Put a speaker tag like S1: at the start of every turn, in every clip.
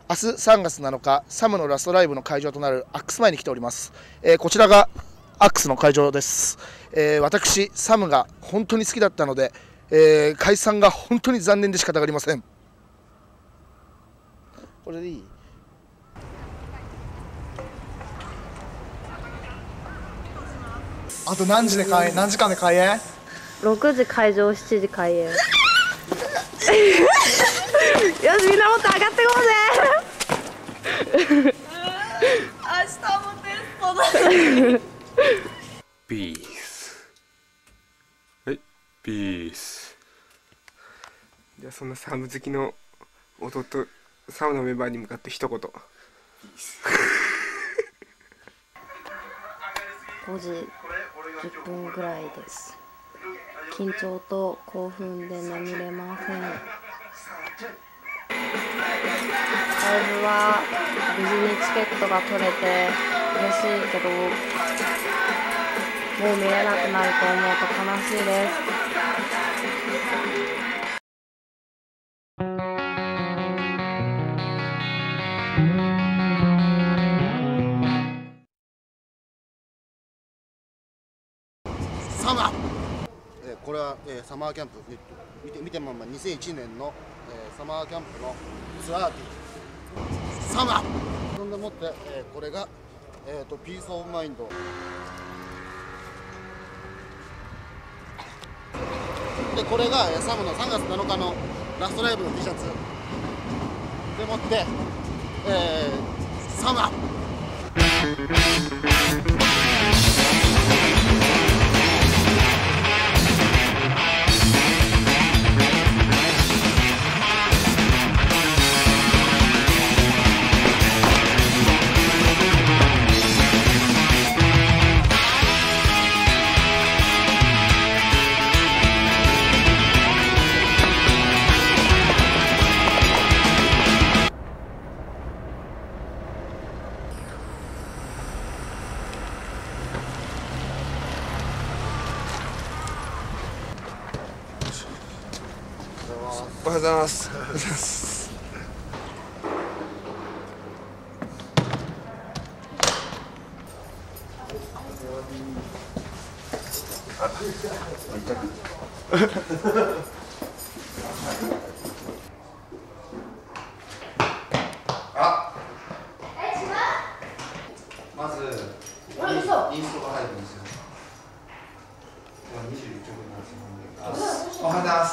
S1: 明日3月7日、サムのラストライブの会場となるアックス前に来ております。こちらがアックスの会場です。私、サムが本当に好きだったので、解散が本当に残念で仕方がありません。これでいい？
S2: あと何時間で開演
S3: ？6時会場、7時開演。よし、みんなもっと上がってこうぜ。
S4: 明日もテストだ。
S5: ピース。はい、ピース。じゃあそんなサム好きの弟サムのメンバーに向かって一言。
S3: 5時10分ぐらいです。緊張と興奮で眠れません。ライブは無事にチケットが取れて嬉しいけど、もう見れなくなると思うと悲しいです。
S1: サマー、これは、サマーキャンプ、見てまんま2001年の、サマーキャンプのツアーティーサマーそんでもって、これが、ピースオブマインドで、これが、サムの3月7日のラストライブの T シャツでもって、サマー
S5: おはようございます。
S1: まずインストが入るんですよ。21曲なんですよ。おはようございます。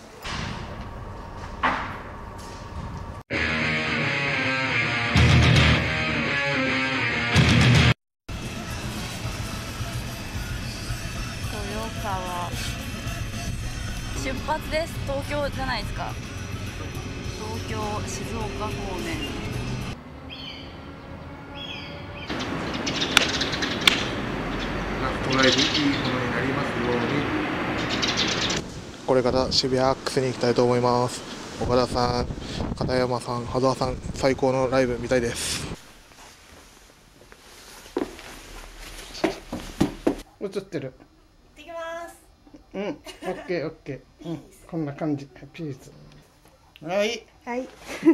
S4: 豊川出発です。東京じゃないですか。東京静岡方面。
S5: トライブいいものになりますように。
S2: これから渋谷アックスに行きたいと思います。岡田さん、片山さん、羽沢さん、最高のライブ見たいです。
S6: 映ってる。
S4: 行ってきます。
S6: うん、オッケーオッケー。うん、こんな感じ。ピース。はい。
S3: はい。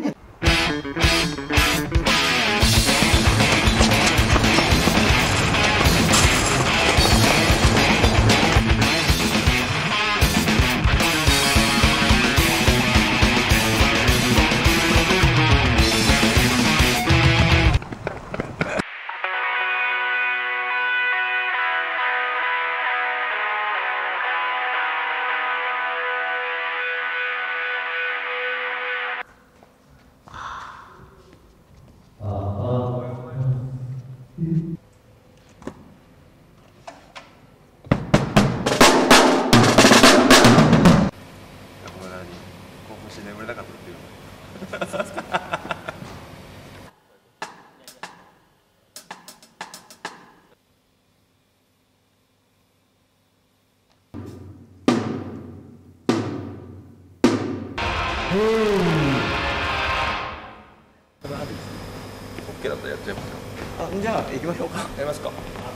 S5: 興奮して眠れなかったっていう。OK だったらやっちゃいますよ。
S6: じゃあ行きましょうか。
S5: やりますか。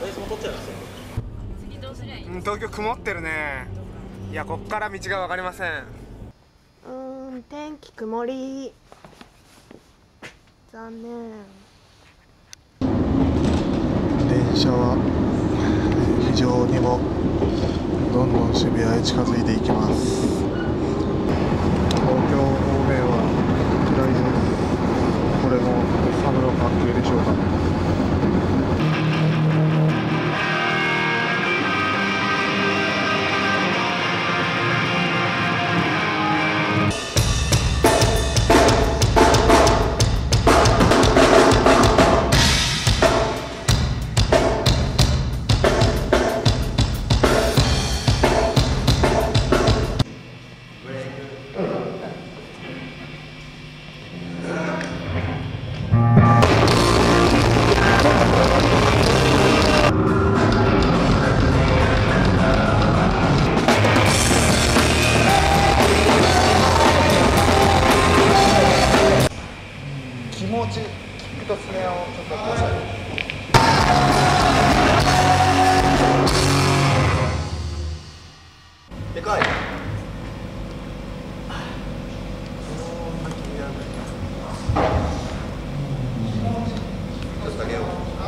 S4: 次どうすりゃいい？
S5: 東京曇ってるね。いや、こっから道が分かりません。
S3: 天気曇り。 残念。
S2: 電車は非常にもどんどん渋谷へ近づいていきます。東京方面は暗いです。これもサムの関係でしょうか。気持ち、キックとスネアをちょっとください。でかい。一つだけよ。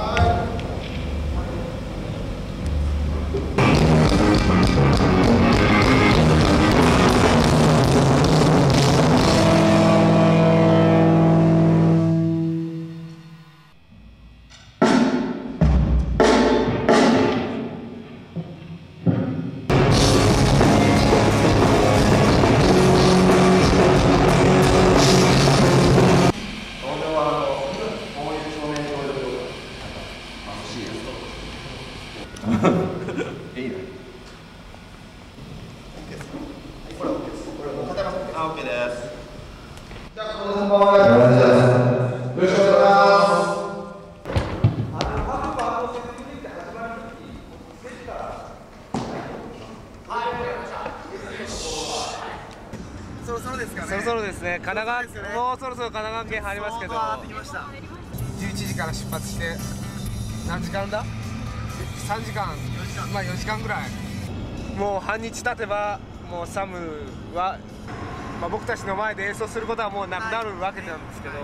S2: いいね。これ OK です。これもう片山さん OK です。じゃあ、この本番お願いします。よろしくお願いします。そろそろですかね。
S5: そろそろですね。神奈川、もうそろそろ神奈川県入りますけど。11時から出発して何時間だ？3時間、まあ4時間ぐらい。もう半日経てばもうサムは、まあ、僕たちの前で演奏することはもうなくなるわけなんですけど、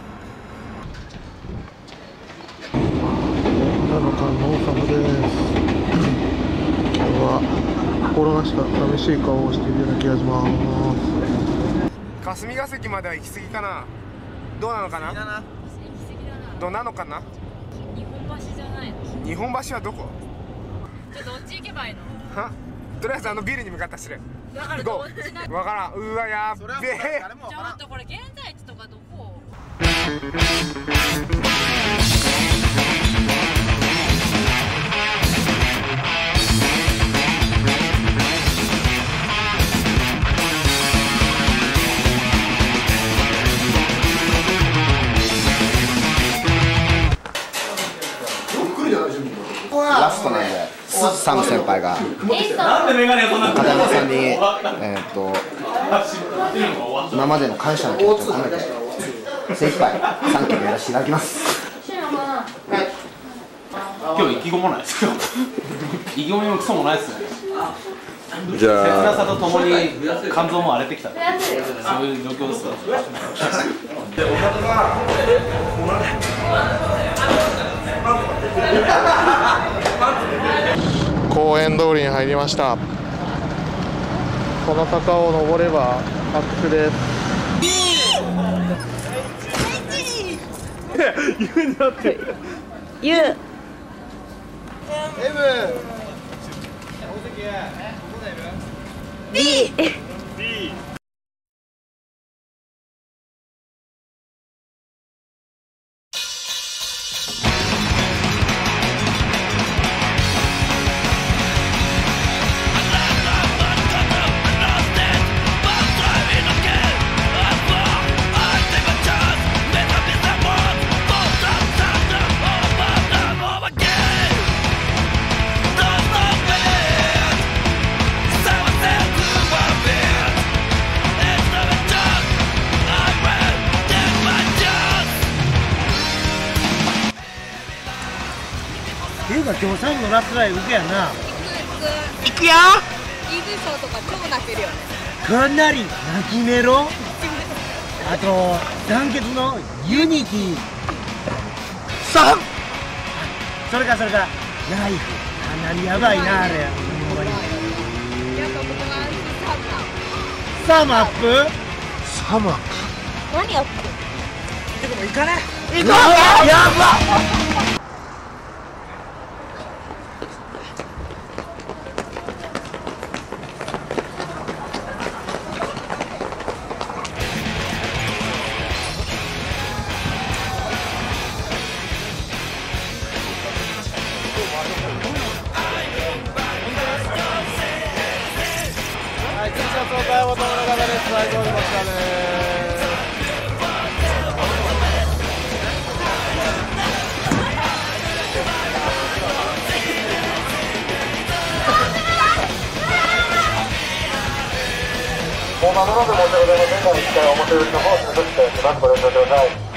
S2: なのかのサムです。今日は心なしか寂しい顔をしているような気がします。
S5: 霞ヶ関までは行き過ぎかな。どうなのかな。どうなのかな。
S4: 日本橋じゃないの。
S5: 日本橋はどこ？
S4: じゃあどっち行けばいいの？
S5: は？とりあえずあのビルに向かったしれ。
S4: だからどっちだ？
S5: わからん。うわ、やっべえ。
S4: ちょっとこれ現在地とかどこ？
S1: ラストなんで、サム先輩が片山さんに、今までの感謝の気持ちを込めて精一杯3曲やらせていただきます。
S7: 今日意気込まないですよ。意気込みもクソもないですね。
S5: じゃあ
S7: 切なさとともに肝臓も荒れてきた。そういう状況ですよ。
S2: 公園通りに入りました。この坂を登れば発掘です。
S5: 言うんだって。
S3: ゆう。B。
S6: っていうか今日サムのラストライブ行くやんな。
S4: 行くよ。イーグルショーとか超泣けるよね。
S6: かなり泣きメロ。 あと団結のユニティ3、それからライフ、かなりやばいなあれ。ほんまにサムアップ、
S2: サムアップ。
S3: 何やって
S6: でも行かね、行こう。やばっ。
S2: はい、Tシャツお買い求めの方です。最高でましたね。もう間もなく申し訳ございませんが、一回表売りの方を閉めとしてします。ご了承ください。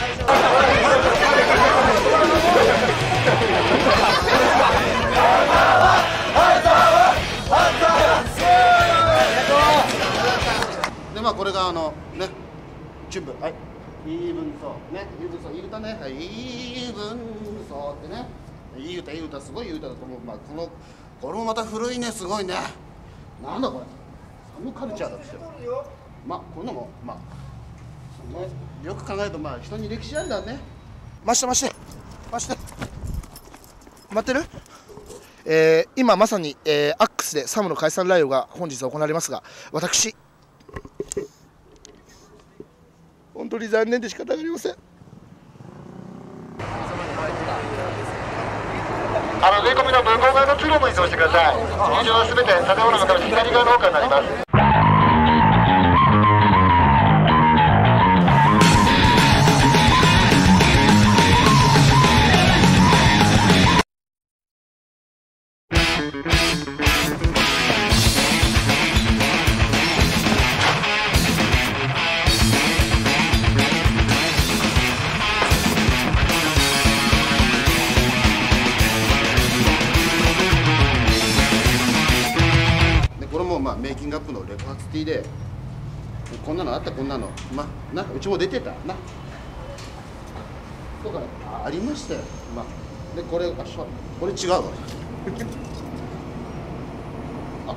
S1: でまあこれがねチューブ、はい、イーブンソーね、イーブンソーいい歌ね、はい、イーブンソーってね、いい歌すごいいい歌だと思う。まあこれもまた古いね、すごいね。なんだこれ、サムカルチャーだってよ。まあこういうのもまあ、ね、よく考えるとまあ人に歴史あるんだね。
S6: 待って待ってる。今まさに、アックスでサムの解散ライブが本日行われますが、私本当に残念で仕方がありません。
S2: 植え込みの向こう側の通路も移動してください。入場はすべて建物の壁左側の奥になります。
S1: これもまあメイキングアップのレパーツティーで、こんなのあった、こんなのまあな、うちも出てたなとかありましたよ。まあでこれこれ違うわあ、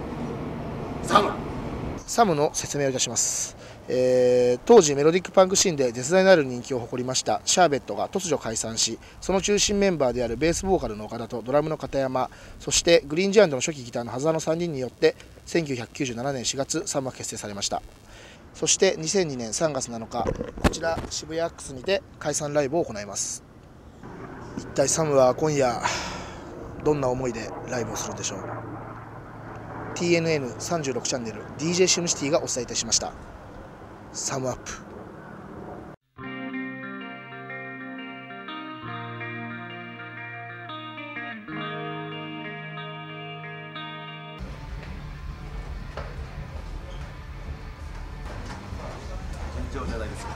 S6: サムの説明をいたします。当時メロディックパンクシーンで絶大なる人気を誇りましたシャーベットが突如解散し、その中心メンバーであるベースボーカルの岡田とドラムの片山、そしてグリーンジャイアントの初期ギターの羽沢の3人によって1997年4月サムは結成されました。そして2002年3月7日、こちら渋谷アックスにて解散ライブを行います。一体サムは今夜どんな思いでライブをするんでしょう。 TNN36 チャンネル DJ シムシティがお伝えいたしました。サムアップ。
S7: 尋常じゃないですか。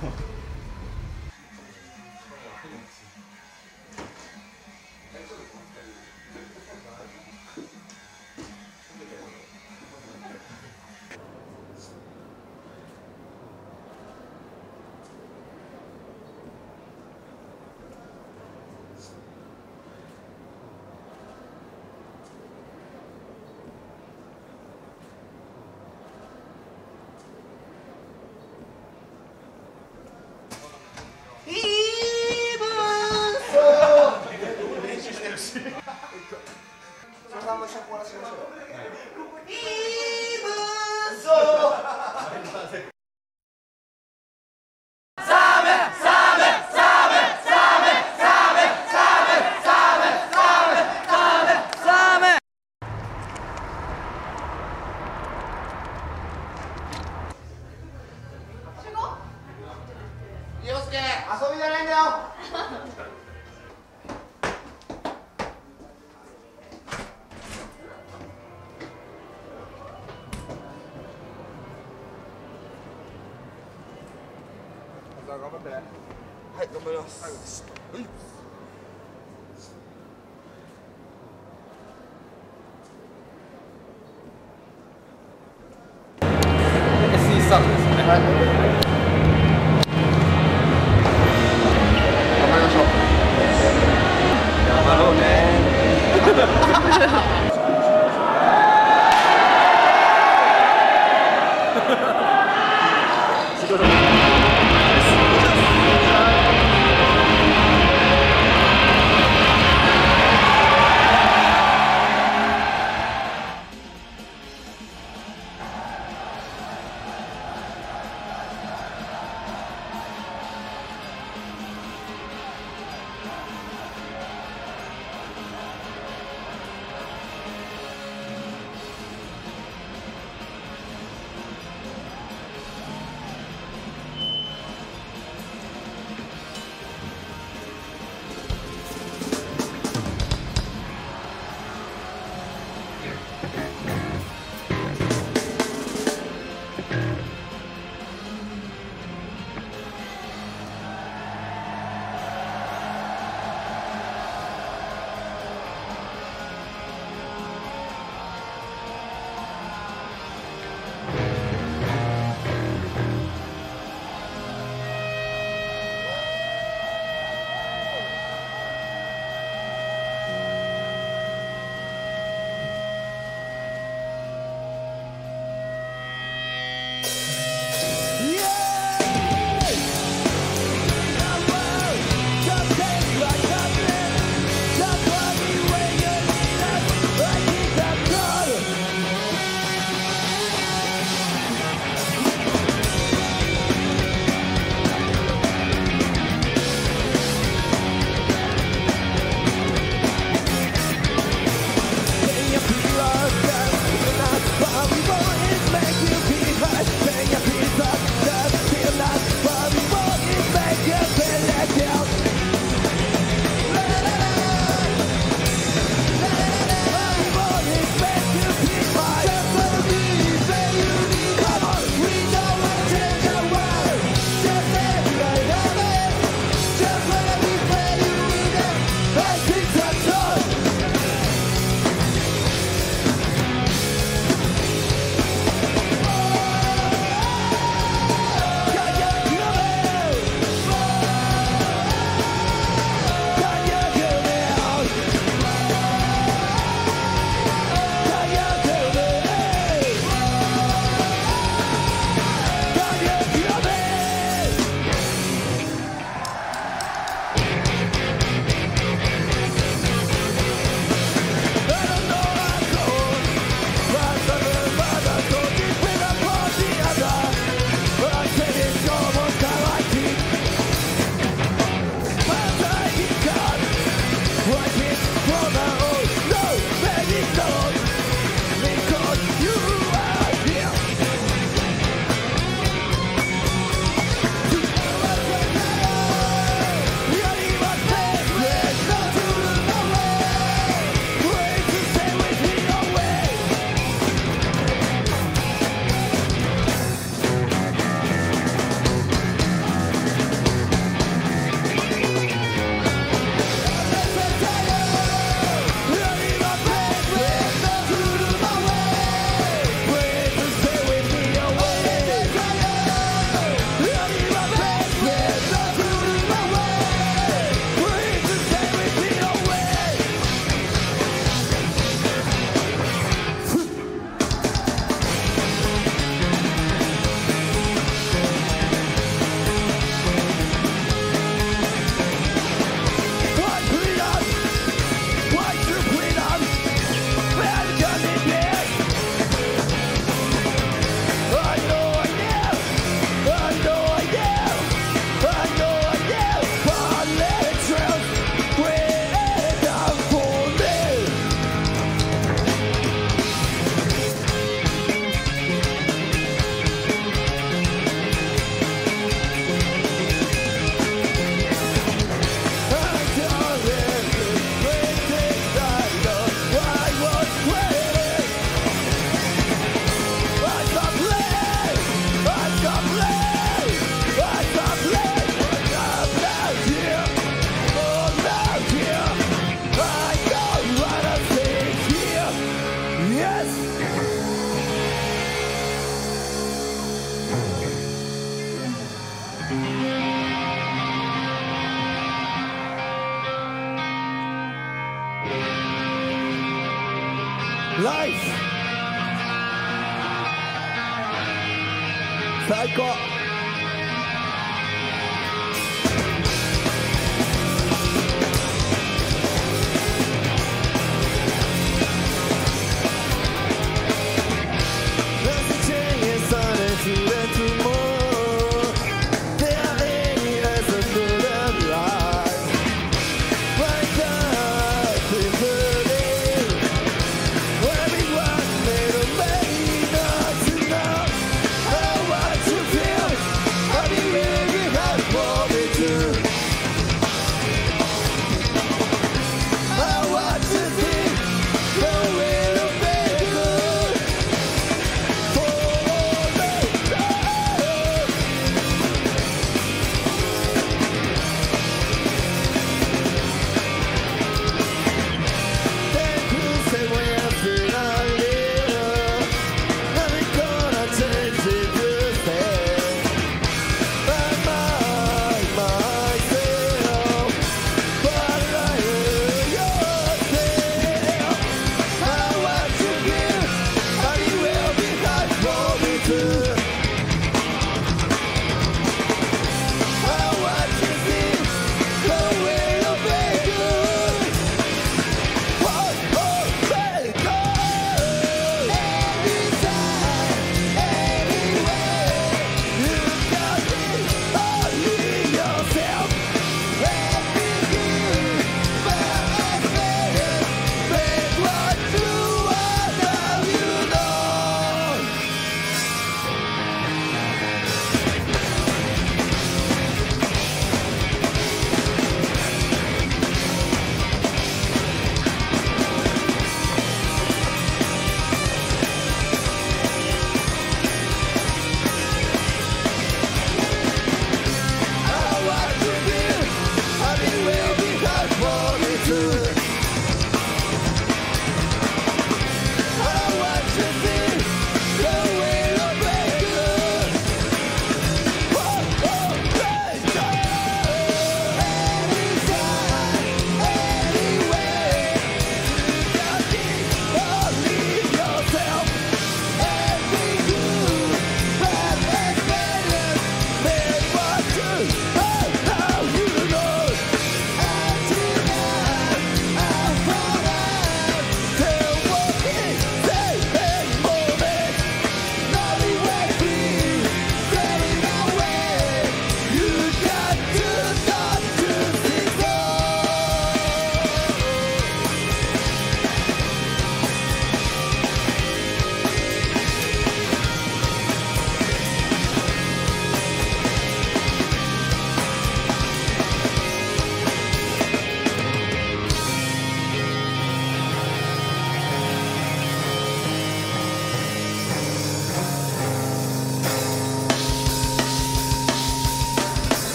S1: 遊びじゃないんだよ。
S5: 頑張って。
S6: はい、頑張ります。はい。
S7: SE スタートですよね。はい。
S8: ライフ最高。Everyone made a many not to know how what you feel.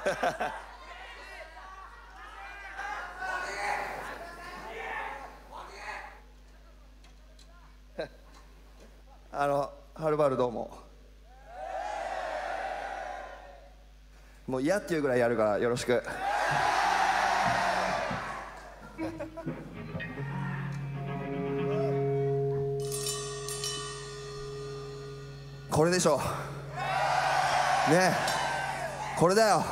S8: はるばるどうも。もう嫌っていうぐらいやるからよろしく。これでしょねえ、これだよ。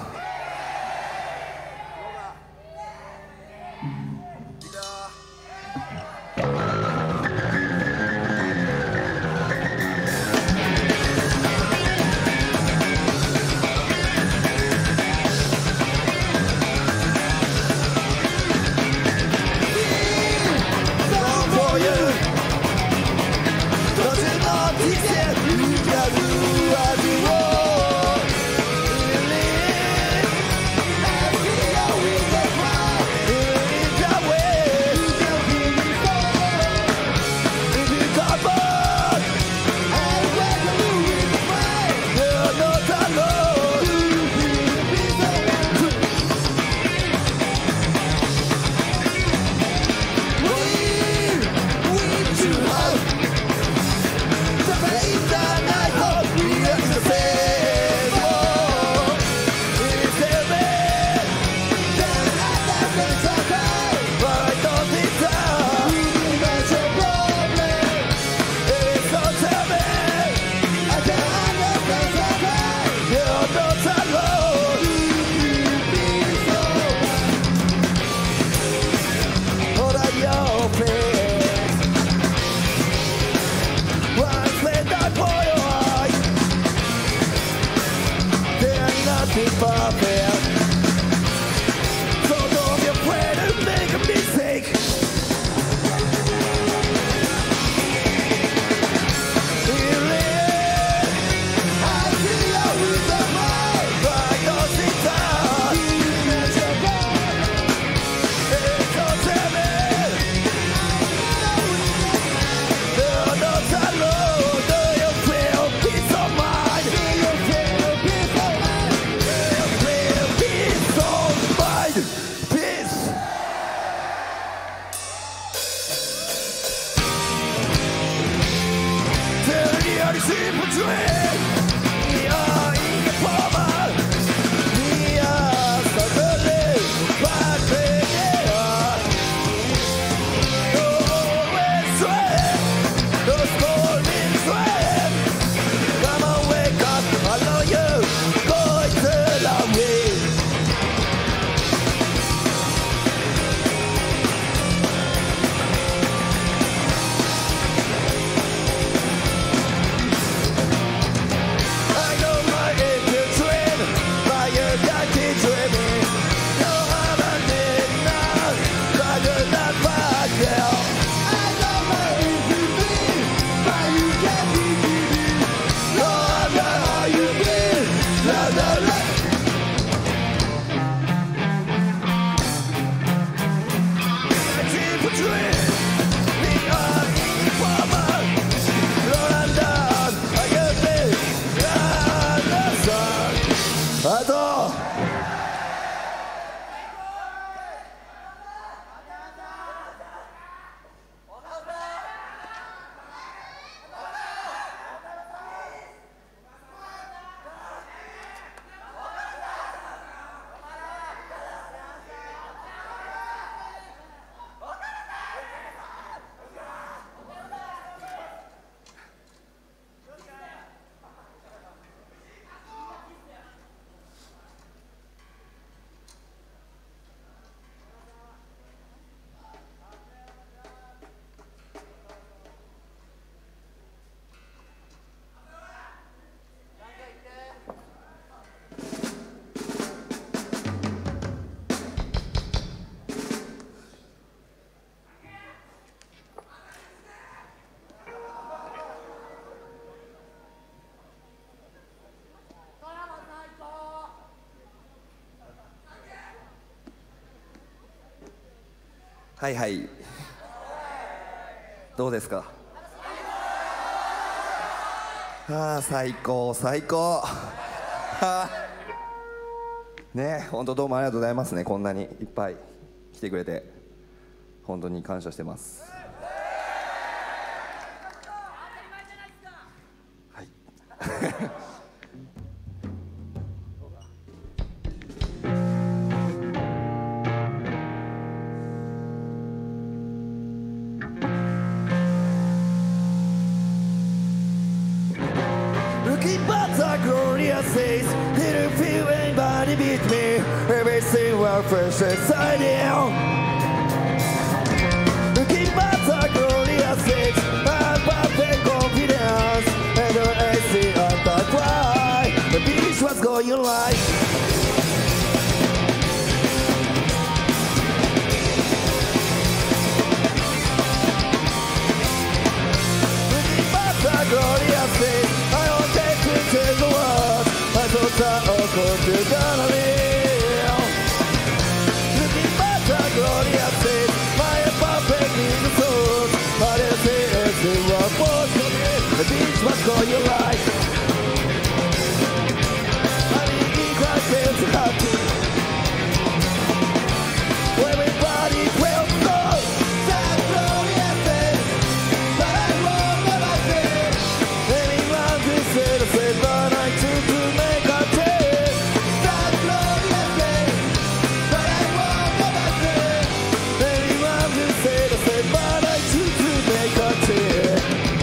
S8: はいはい、どうですか。ああ最高最高。 ね、本当どうもありがとうございますね。こんなにいっぱい来てくれて本当に感謝してます。はい。Looking back at glorious days, didn't feel anybody beat me. Everything was fresh inside you. Looking back at glorious days, I had perfect confidence, and the AC on the cry, the beach was going right. Looking back at glorious days, I wanted to change the world. I thought that I could do gonna live. Looking back at glorious days, my perfect in the soul. I didn't see anything was supposed to be. The beach was going right. I didn't quite feel so happy. Everybody felt so. That glorious days, but I won't never see. Anyone who said I said but I choose to make a change. That glorious days, but I won't never see. Anyone who said I said but I choose to make a change.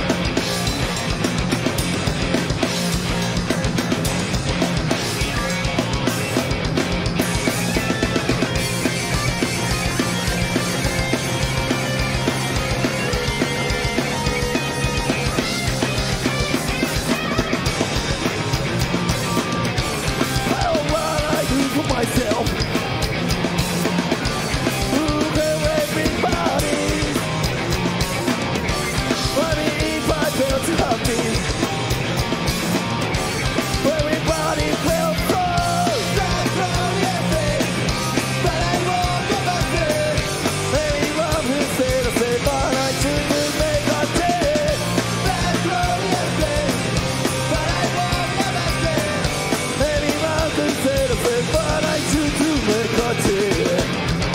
S8: I don't what I do for myself. Look at everybody. What if I felt too happy? Everybody felt so. That glorious day, but I won't never see. Anyone who said I said but I choose to make a change. That glorious day, but I won't never see. Anyone who said I said but I choose to make a change.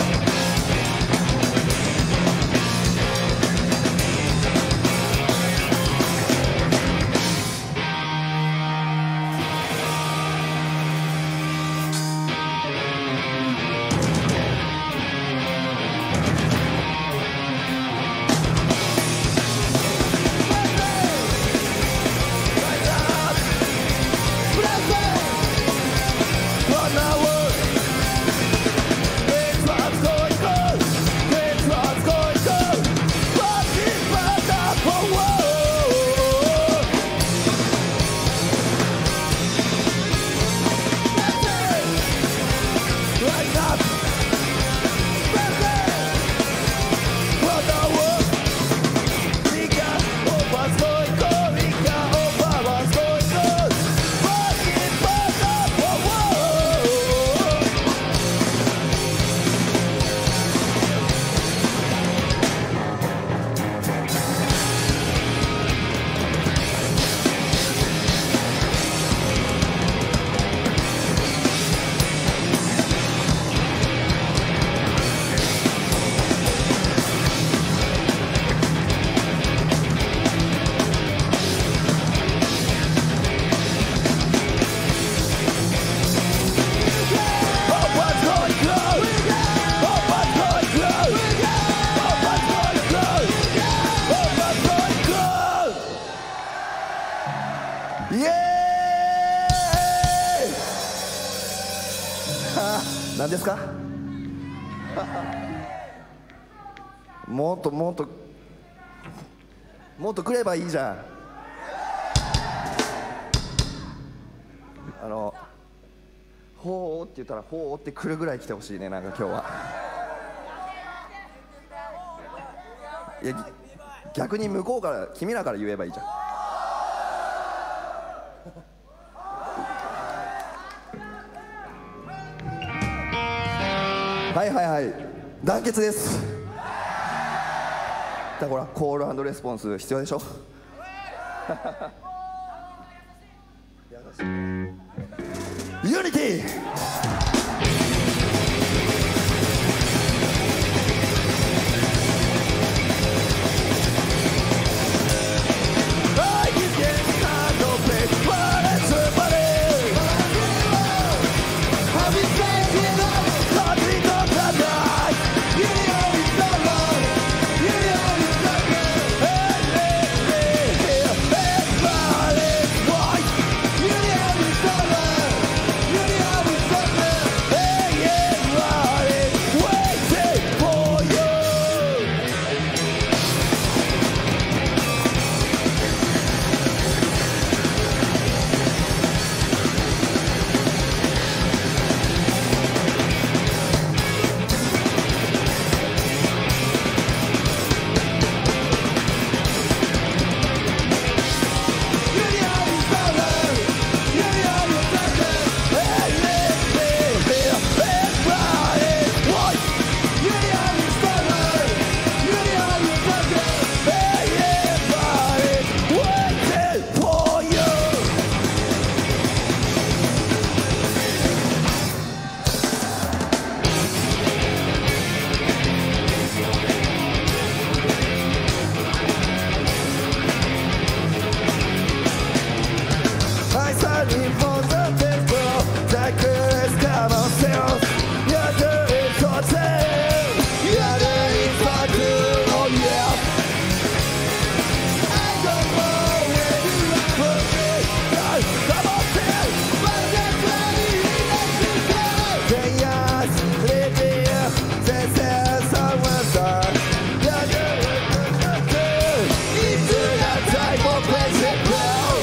S8: イエーイ何ですかもっとくればいいじゃん。ほーって言ったらほーってくるぐらい来てほしいね。なんか今日はいや逆に向こうから君らから言えばいいじゃん。はいはいはい、団結です。だからほらコール&レスポンス必要でしょ。ユニティ There's common sense. You're doing something. You're doing something. Oh yeah. I don't know where you are from me. Come on, man. But that's why you like to go. Say yes, live here. Say someone's on. You're doing something. Into that type of place it grows.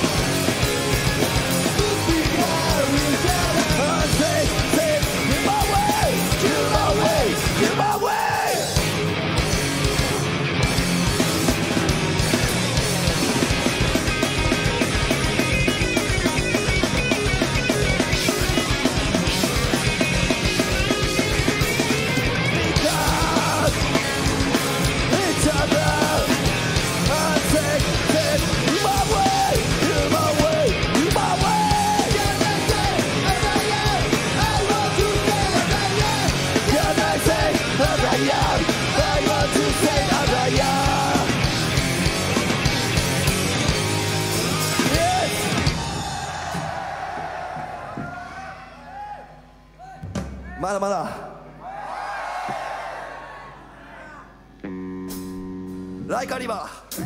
S8: まだまだライカリバー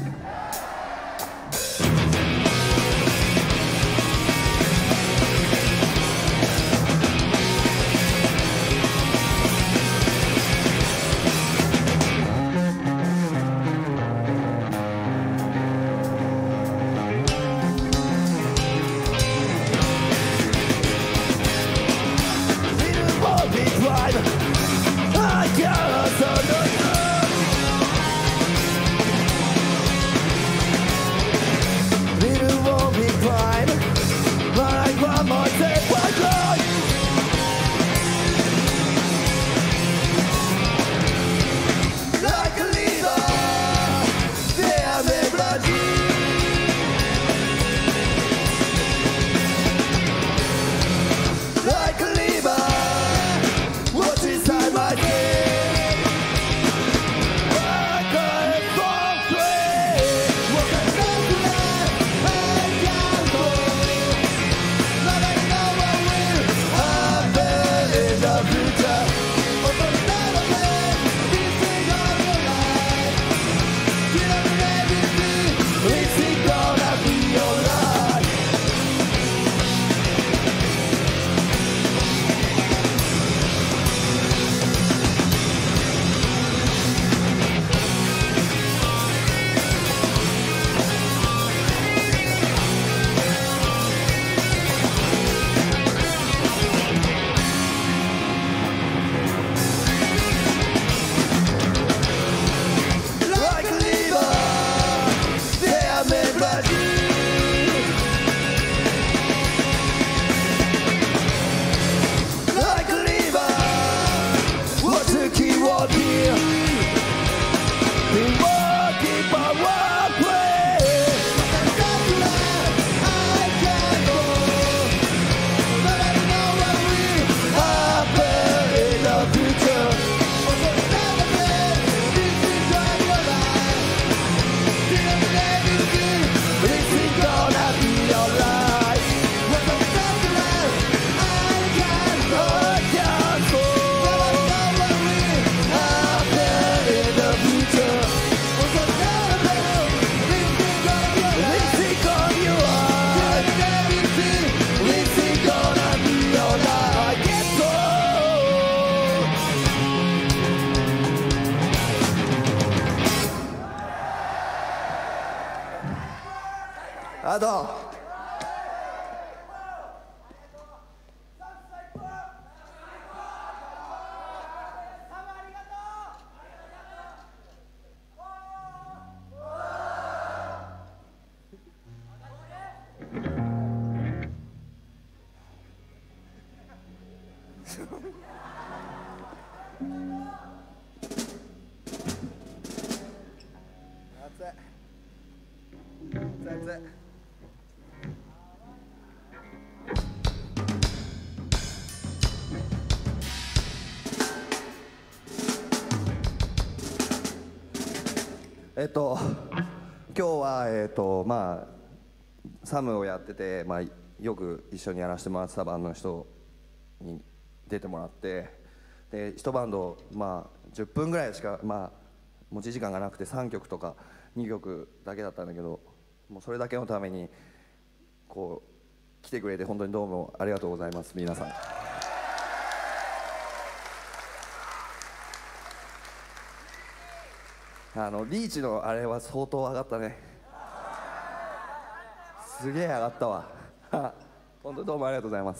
S8: あと今日はまあサムをやってて、まあ、よく一緒にやらせてもらってたバンドの人に
S9: 出てもらって、で一バンド、10分ぐらいしか、持ち時間がなくて3曲とか2曲だけだったんだけど、もうそれだけのためにこう来てくれて本当にどうもありがとうございます、皆さん。リーチのあれは相当上がったね。すげえ上がったわ。本当にどうもありがとうございます。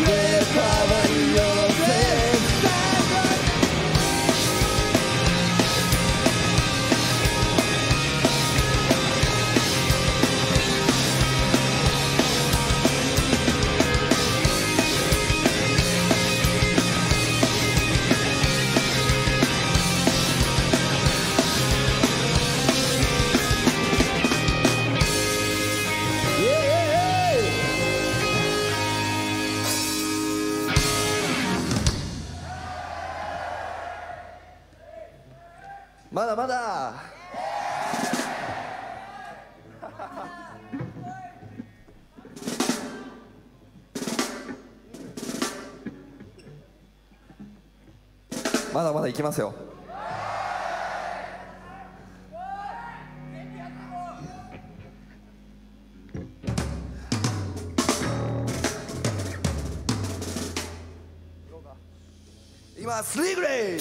S8: wherever you're there.
S9: まだまだまだまだいきますよ。今スリーグレイ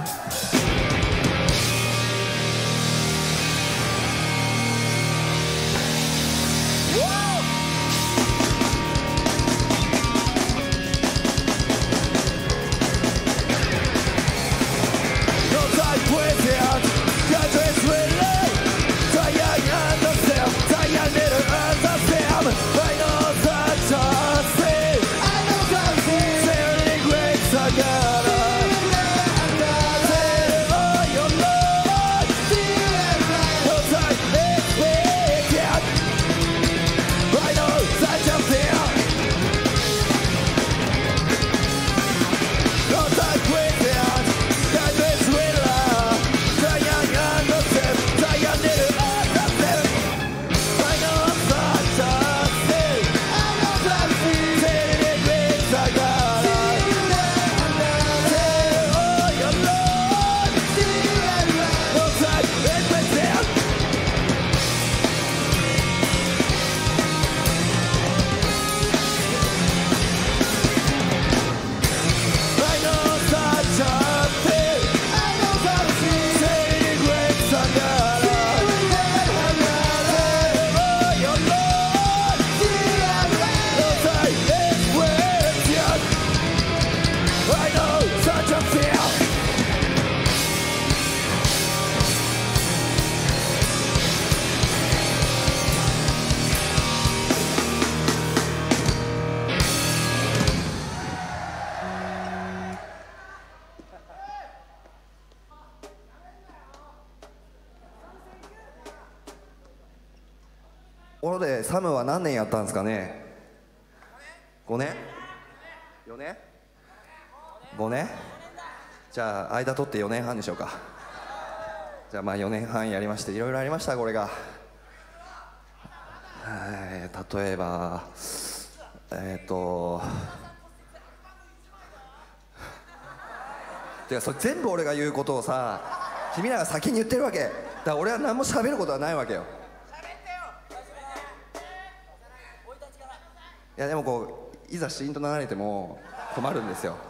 S9: ところでサムは何年やったんですかね。5年4年5年じゃあ間取って4年半でしょうか。じゃあまあ4年半やりましていろいろありました。これが例えばてかそれ全部俺が言うことをさ君らが先に言ってるわけだから俺は何も喋ることはないわけよ。いやでもこういざシーンと流れても困るんですよ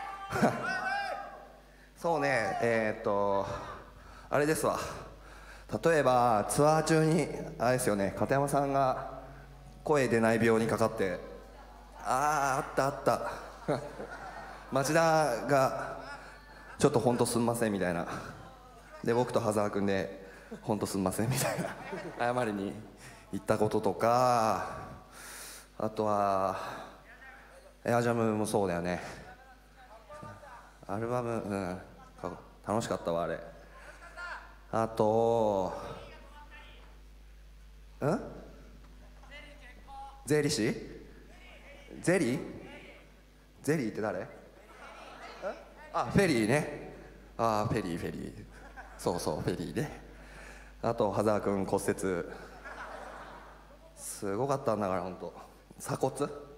S9: そうねあれですわ。例えばツアー中にあれですよね、片山さんが声出ない病にかかってあった町田がちょっとほんとすんませんみたいなで僕と羽沢君でほんとすんませんみたいな謝りに行ったこととか、あとはエアジャムもそうだよね。アルバム、楽しかったわあれ。あと税理士ゼリーって誰？あ、フェリーね。あ、フェリーそうフェリーね。あと羽沢君骨折すごかったんだから本当。鎖骨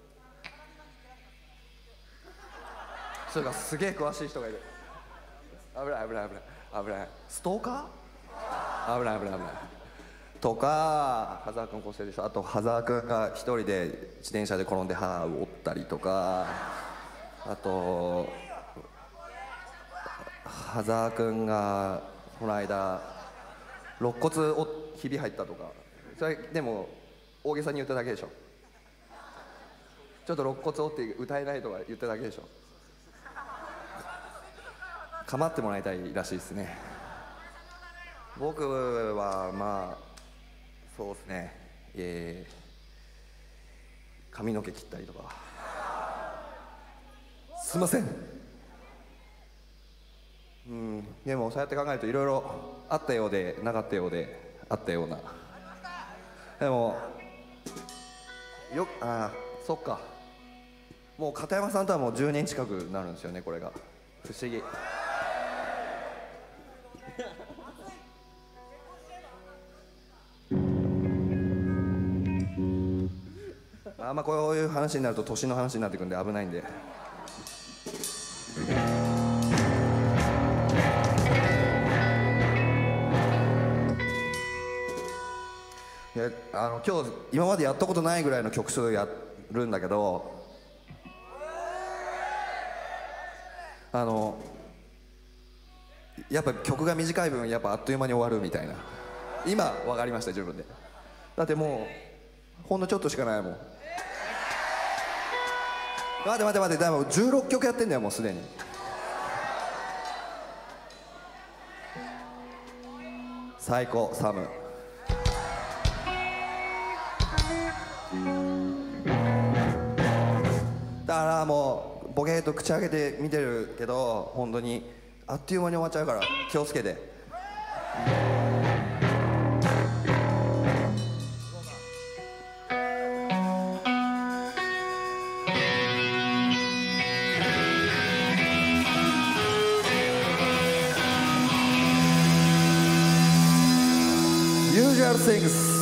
S9: それがすげえ詳しい人がいる。危ないストーカー危ないとか、羽沢君骨折でしょ。あと羽沢君が一人で自転車で転んで歯を折ったりとか、あと羽沢君がこの間肋骨をひび入ったとか。それでも大げさに言っただけでしょ。 ちょっと肋骨折って歌えないとか言っただけでしょ。構ってもらいたいらしいですね。僕はまあそうですね、髪の毛切ったりとか。すいません。でもそうやって考えるといろいろあったようでなかったようであったような。でもそっか、もう片山さんとはもう10年近くなるんですよね、これが。不思議。あんまこういう話になると年の話になってくるんで危ないんで。今日今までやったことないぐらいの曲数やるんだけど、やっぱ曲が短い分やっぱあっという間に終わるみたいな。今分かりました、自分で。だってもうほんのちょっとしかないもん。待て、でも16曲やってんだよ、もうすでに。最高、サム。だからもうボケーっと口開けて見てるけど、本当にあっという間に終わっちゃうから気をつけて。Usual things.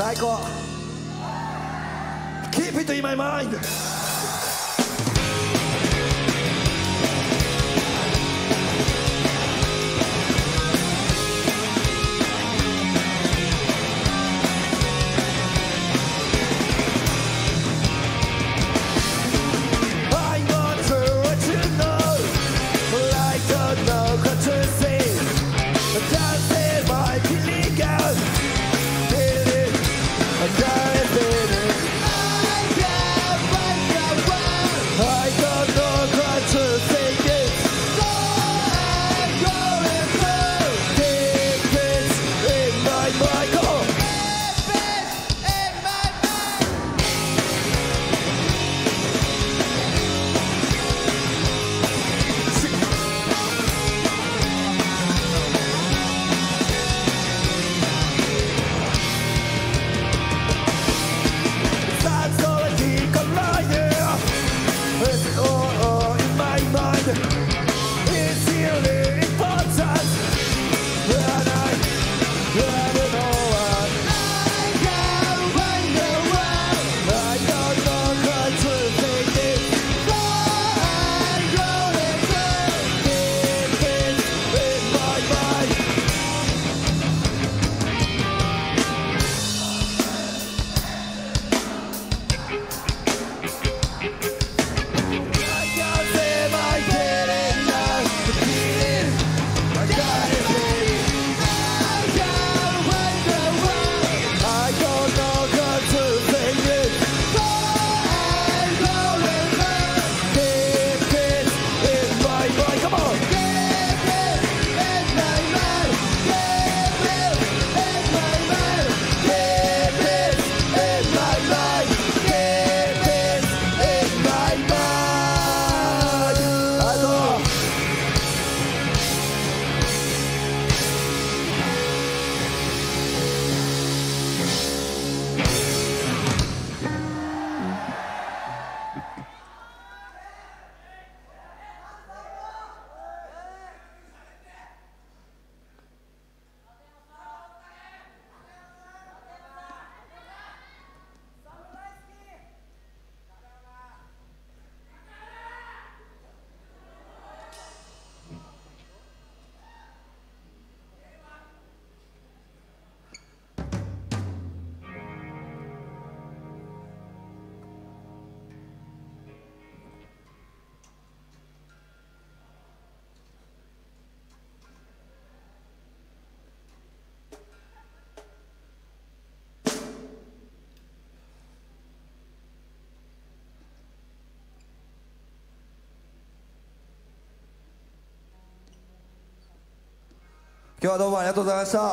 S8: 最高 Keep it in my mind今日はどうもありがとうございました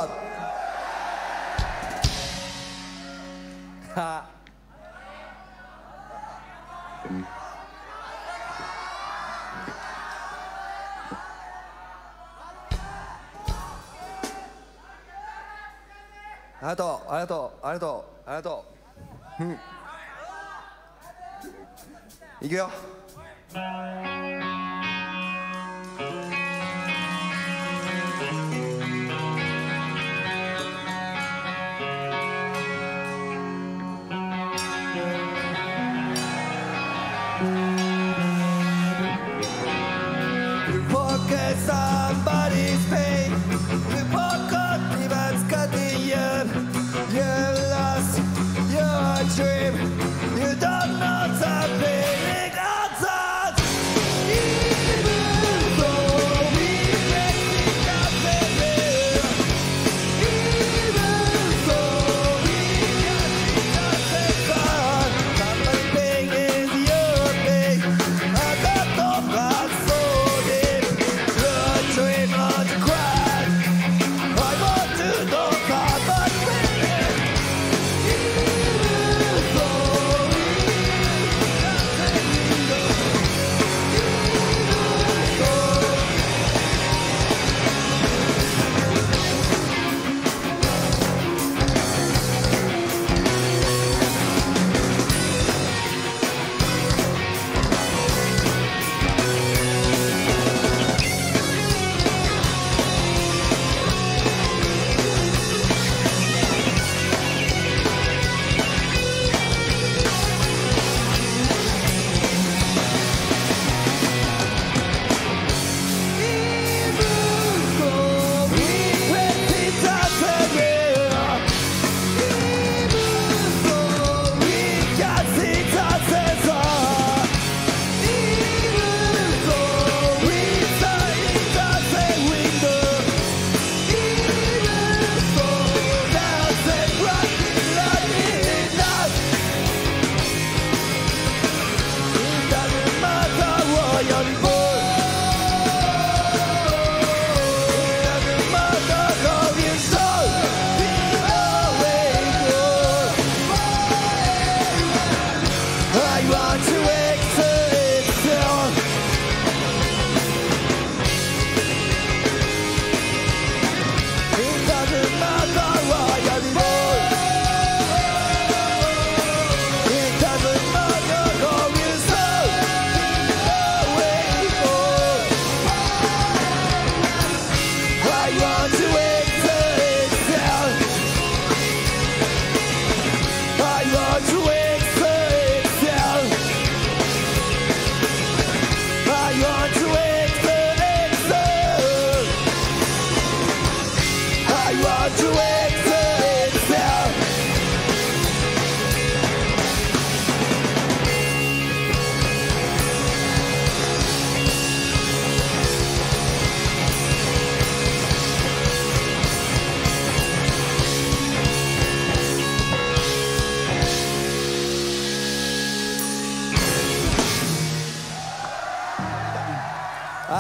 S8: ありがとうありがとうありがとうありがとういくよ
S10: Somebody's pain, you forgot what's cutting you. You lost your dream. You don't know the feeling outside.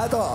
S10: アウト。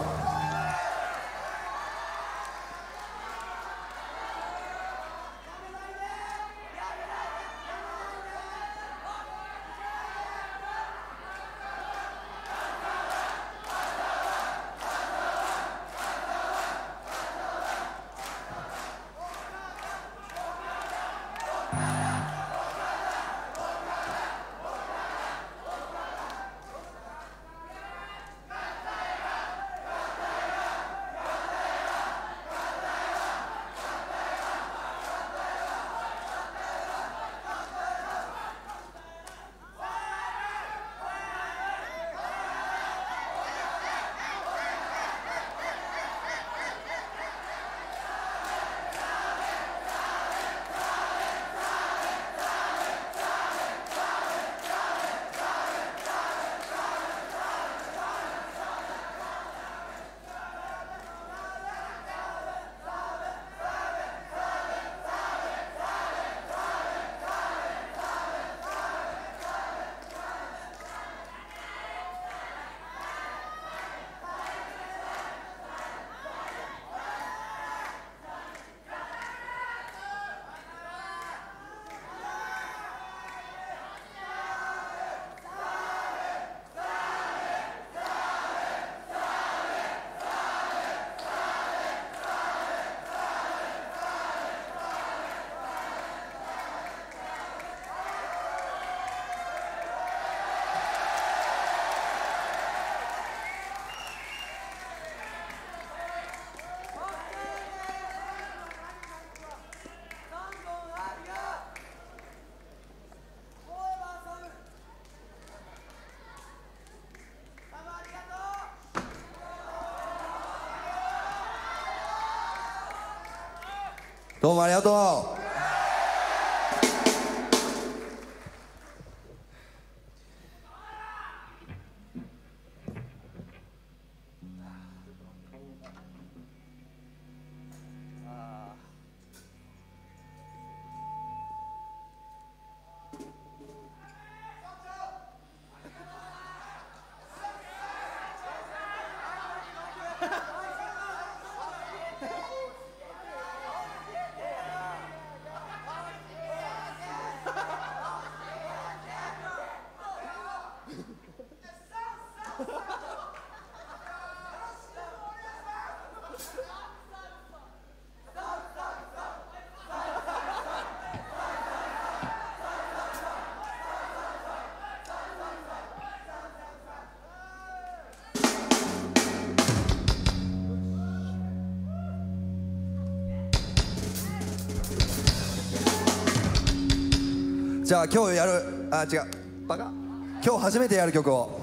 S10: どうもありがとう。じゃあ今日やる、違う、バカ、今日初めてやる曲を。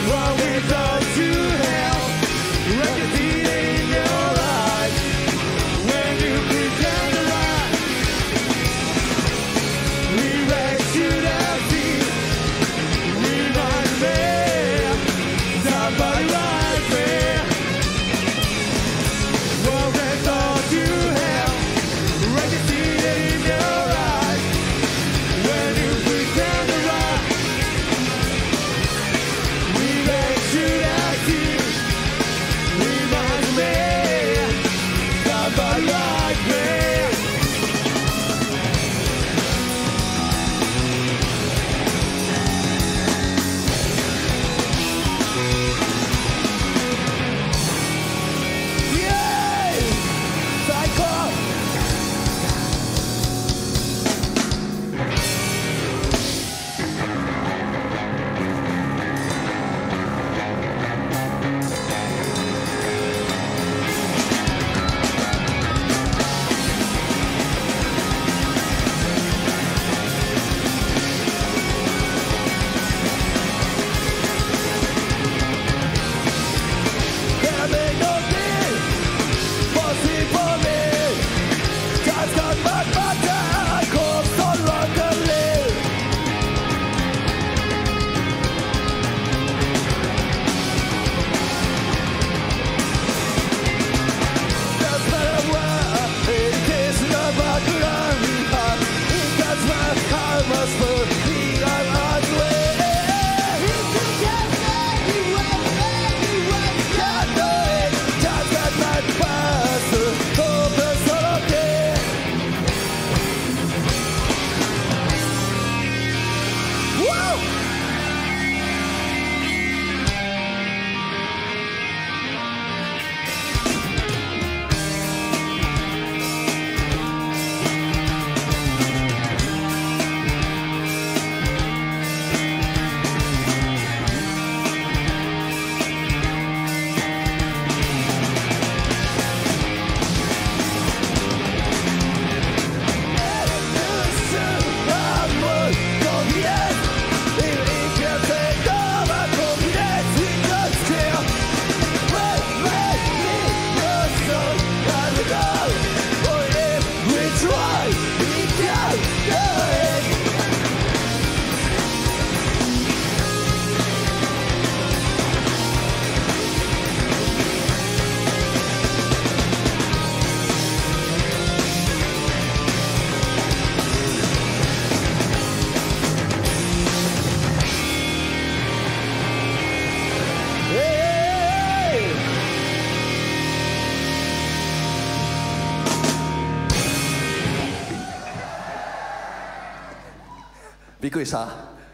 S9: びっくりした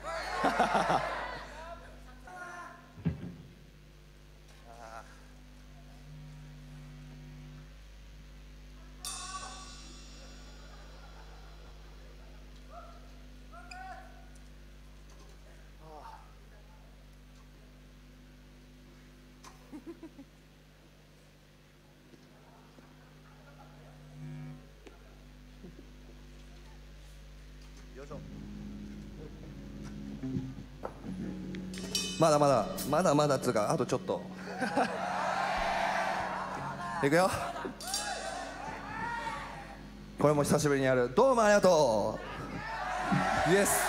S9: まだまだっつうかあとちょっといくよ。これも久しぶりにやる。どうもありがとう。イエス。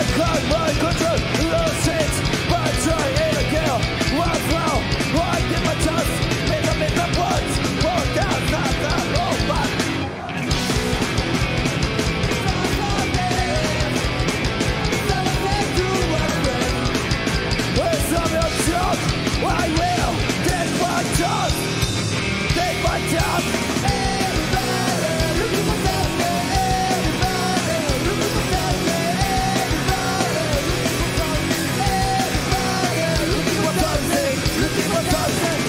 S8: Cut my control, lose it. But try it again. One flow, I give my chance. Make the words. Fall down, not the robot. With some your job, I will take my chance. Take my chance. Everybody, looking for something. Everybody, looking for something. Everybody, looking for something. Looking for something.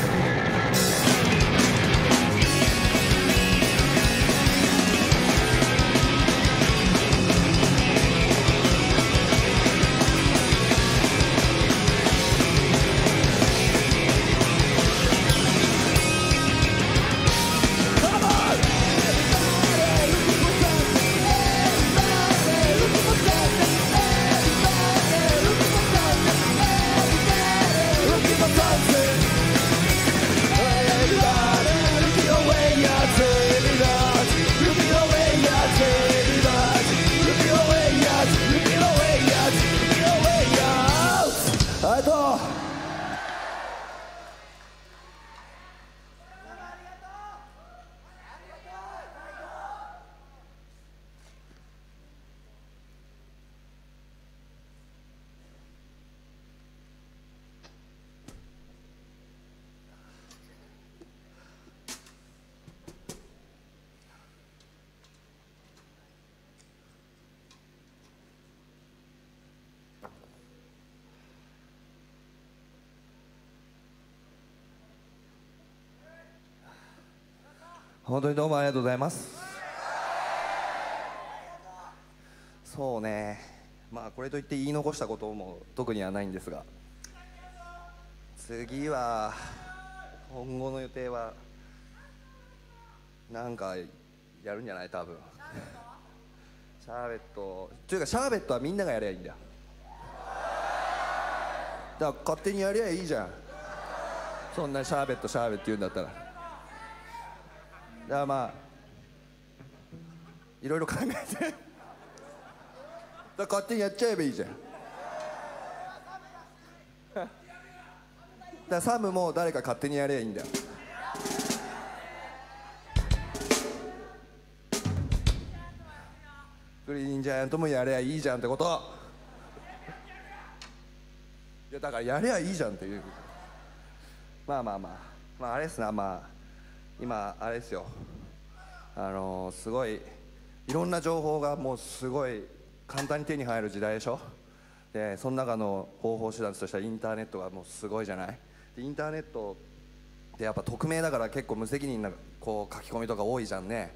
S8: 本当にどうもありがとうございます。そうね、まあこれといって言い残したことも特にはないんですが、次は今後の予定はなんかやるんじゃない？多分シャーベットというかシャーベットはみんながやりゃいいんだよ。だから勝手にやりゃいいじゃん。そんなシャーベット言うんだったら。だからまあいろいろ考えてだから勝手にやっちゃえばいいじゃん。だからサムも誰か勝手にやればいいんだよ。グリーンジャイアントもやればいいじゃんってこと。いやだからやればいいじゃんっていう。まああれっすな。まあ今あれですよ、すごいいろんな情報がもうすごい簡単に手に入る時代でしょ。でその中の方法手段としてはインターネットがもうすごいじゃない。でインターネットってやっぱ匿名だから結構無責任なこう書き込みとか多いじゃんね。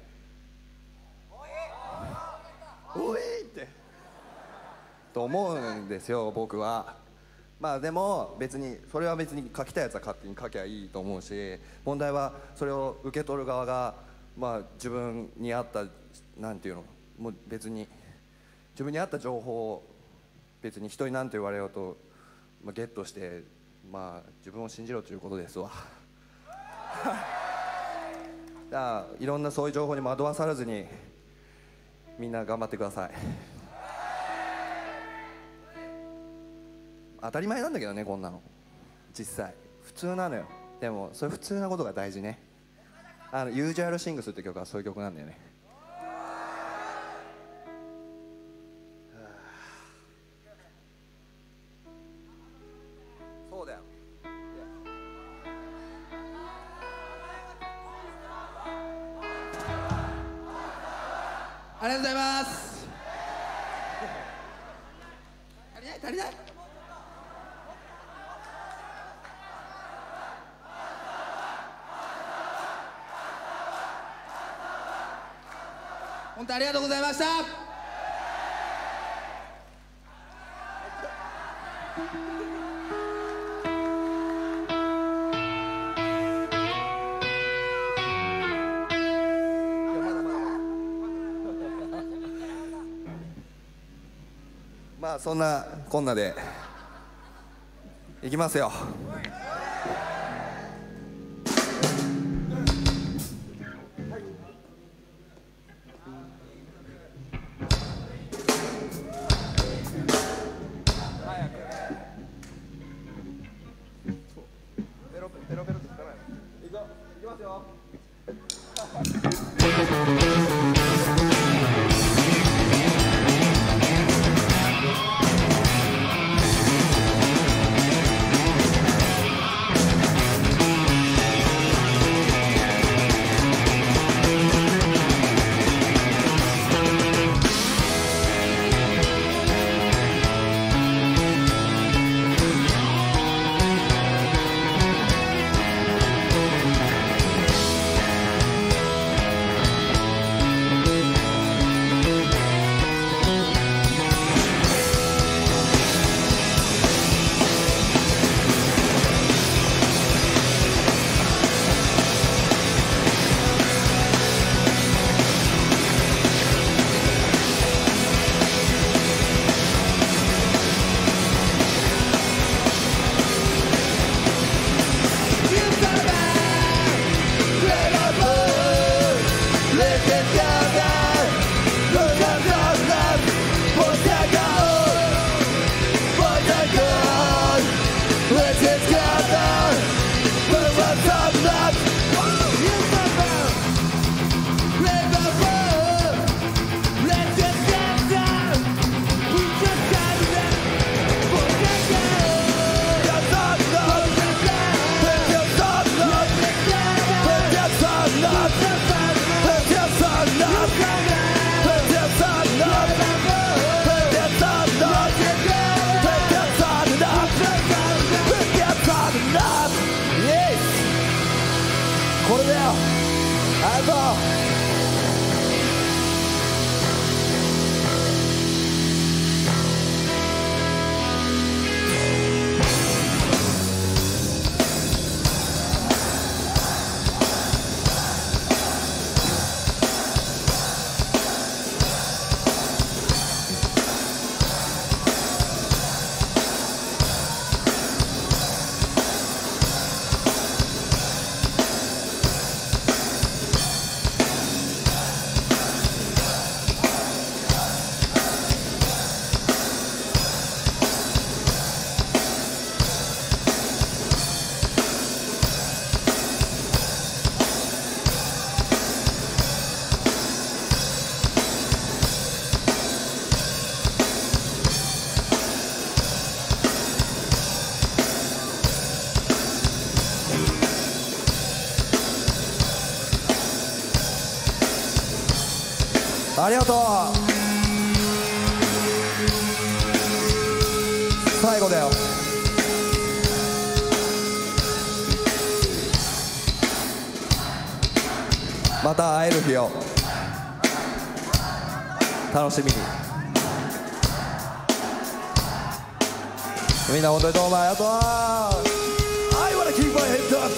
S8: おいってと思うんですよ僕は。まあでも別にそれは別に書きたいやつは勝手に書きゃいいと思うし、問題はそれを受け取る側がまあ自分に合ったなんていうの、もう別に自分に合った情報を別に人に何と言われようと、まあ、ゲットしてまあ自分を信じろということですわ。だからいろんなそういう情報に惑わされずにみんな頑張ってください。当たり前なんだけどねこんなの実際普通なのよ。でもそれ普通なことが大事ね。ユージュアルシングスって曲はそういう曲なんだよね。そうだよ。ありがとうございます。足りない本当ありがとうございました。まあそんなこんなでいきますよ。
S9: ありがとう。最後だよ。また会える日を楽しみに。みんな本当にどうもありがとう。I wanna keep my head up。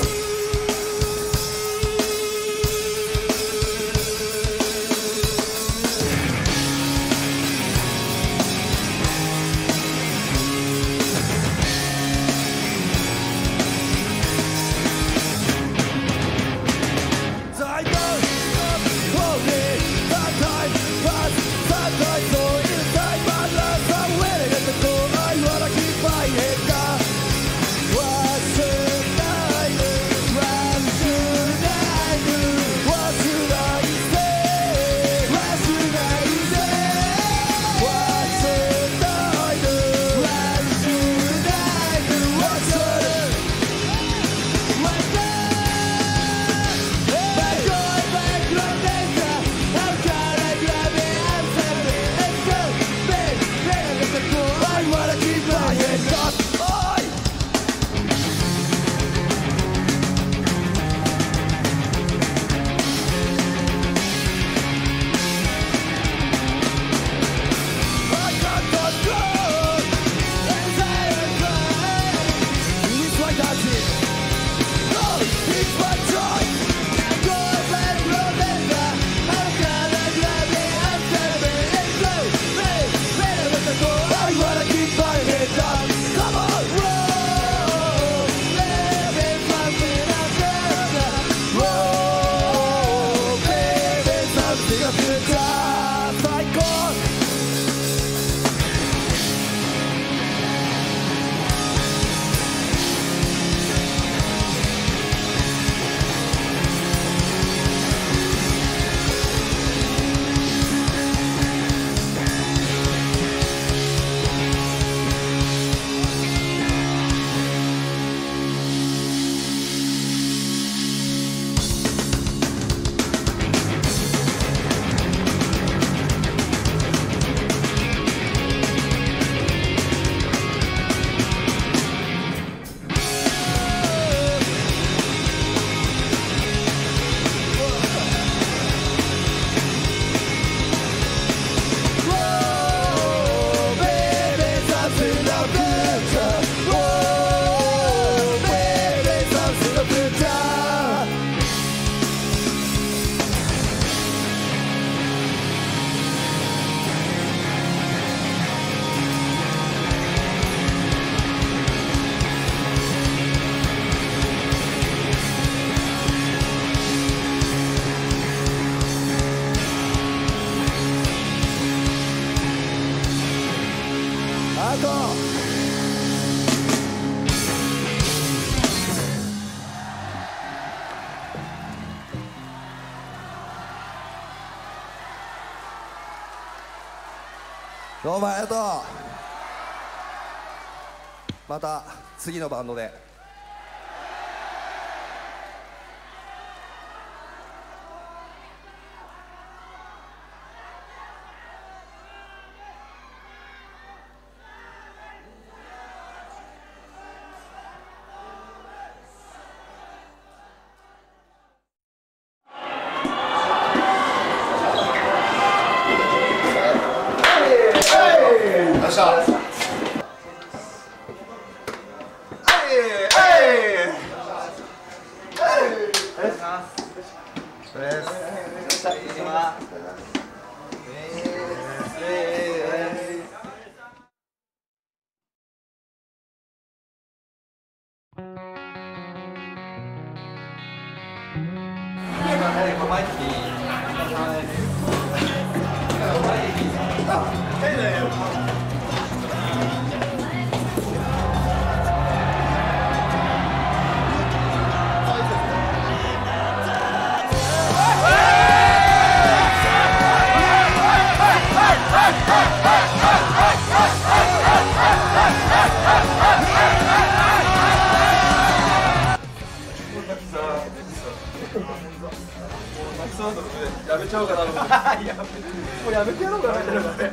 S9: どうもありがとう。また次のバンドで。
S2: やめてやろうかな。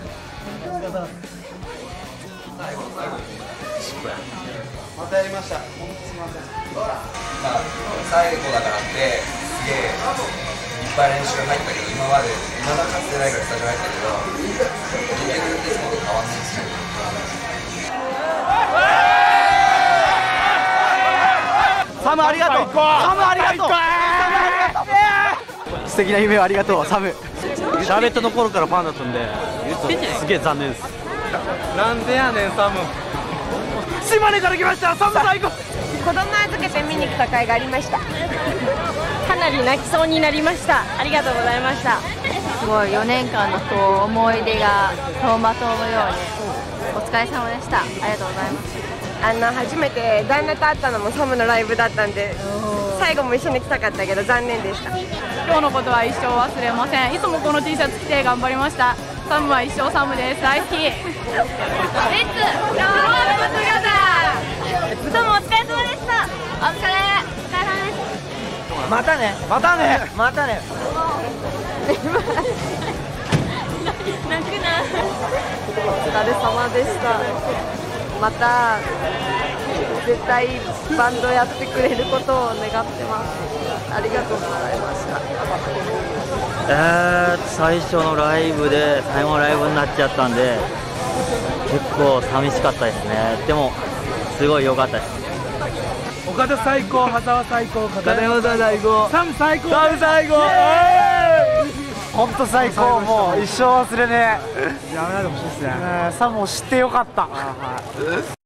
S2: またやりました。すみません。
S9: 最後だからってすげえいっぱい練習入ったけど、今まで未だかつてないぐらいスタジオ入ったけど、結局いつもと変わんないですよ。
S7: サムありがとう。サムありがとう。素敵な夢をありがとう、サム。シャーベットの頃からファンだったんで、すげえ残念です。なんでやねん、サム。島根から来ました、サム最高。
S11: 子供預けて見に来た甲斐がありました。かなり泣きそうになりました。ありがとうございました。
S3: すごい4年間のこう思い出が走馬灯のようにお疲れ様でした。ありがとうございます。
S11: 初めて旦那と会ったのもサムのライブだったんで、最後も一緒に来たかったけど残念でした。
S4: 今日のことは一生忘れません。いつもこの T シャツ着て頑張りました。サムは一生サムです。大好き。レッツゴートゥギャザー。サムお疲れ様でした。お疲れ。お疲れ様です。
S7: またね、またね、またね。
S4: 泣くな。
S11: お疲れ様でした。また絶対バンドやってくれることを願ってます。ありがとうございました。
S7: 最初のライブで最後のライブになっちゃったんで、結構寂しかったですね。でもすごい良かったです。
S2: 岡田最高、羽沢最高、
S7: 片山さん最高、
S2: サム最高、
S7: サム最高。本当最高、もう一生忘れねえ。
S2: やめないでほしいですね。
S7: サムを知ってよかった。